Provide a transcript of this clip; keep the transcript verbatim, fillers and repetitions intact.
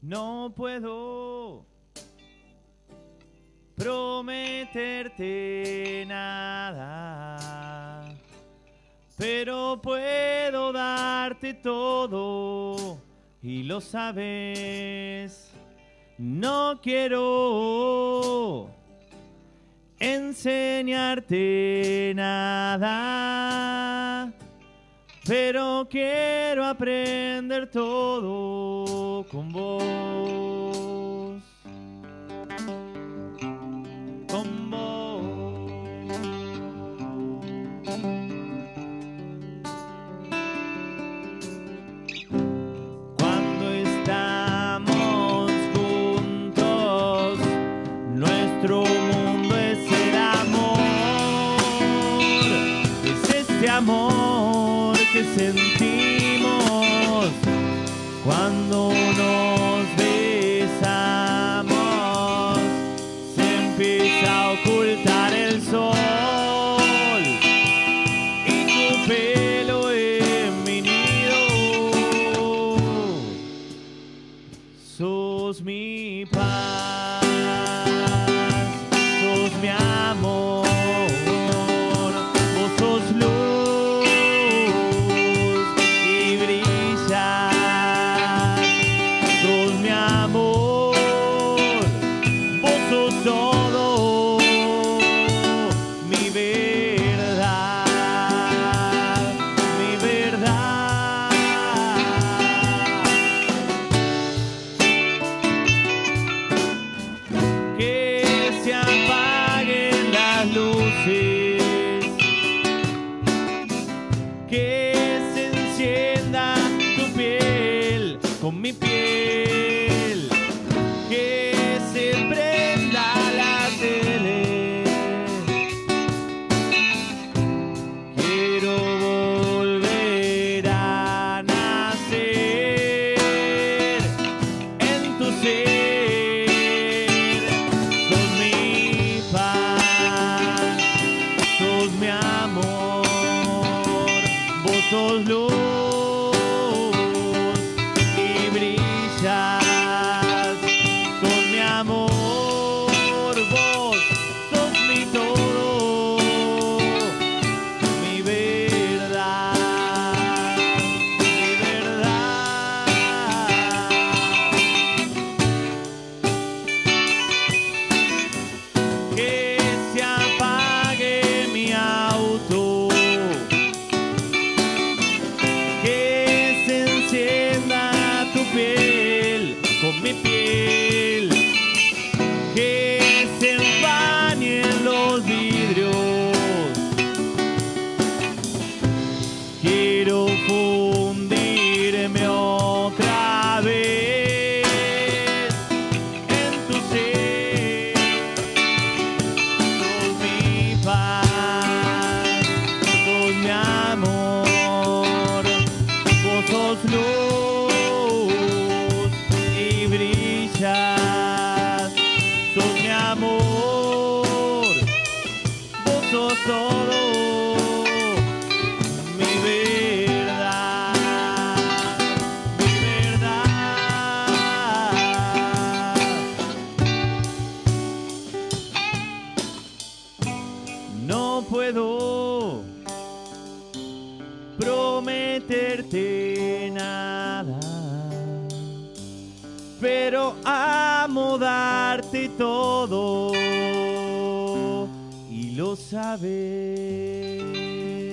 No puedo prometerte nada, pero puedo darte todo y lo sabes. No quiero enseñarte nada, pero quiero aprender todo con vos. Con vos. Cuando estamos juntos, nuestro mundo es el amor. Es este amor que sentimos cuando nos besamos. Se empieza a ocultar el sol y tu pelo en mi nido. Sos mi paz, sos mi amor, vos sos luz y brillas. Sos mi amor, vos sos todo, mi verdad, mi verdad. Que se apaguen las luces, que se encienda tu piel con mi piel, que se prenda la tele. Quiero volver a nacer en tu ser. Sos mi paz, sos mi amor, vos sos luz y brillas. Sos mi amor, vos sos mi todo, mi verdad, mi verdad. Que se apague mi auto, que se encienda tu piel con mi piel, que se empañen los vidrios. Quiero fundirme otra vez en tu ser. Sos mi paz, sos mi amor, vos sos luz y brillas. Sos mi amor, vos sos todo, mi verdad, mi verdad. No puedo prometerte nada, pero amo darte todo y lo sabes.